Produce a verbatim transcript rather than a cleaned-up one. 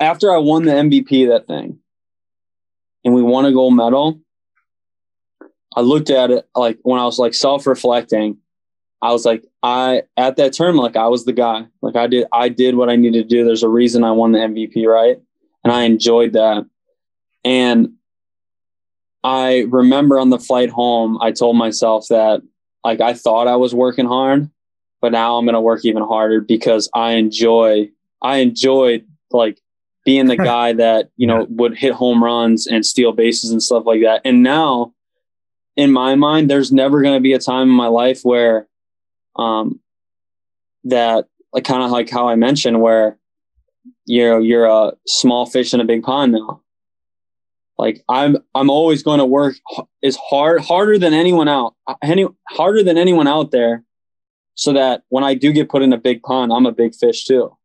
after I won the M V P of that thing and we won a gold medal, I looked at it like when I was like self-reflecting, I was like, I, at that tournament, like I was the guy, like I did, I did what I needed to do. There's a reason I won the M V P. Right. And I enjoyed that. And I remember on the flight home, I told myself that like, I thought I was working hard, but now I'm going to work even harder because I enjoy, I enjoyed like being the guy that, you know, would hit home runs and steal bases and stuff like that. And now in my mind, there's never going to be a time in my life where, um, that like kind of like how I mentioned where, you know, you're a small fish in a big pond now. Like I'm, I'm always going to work as hard, harder than anyone out, any harder than anyone out there, so that when I do get put in a big pond, I'm a big fish too.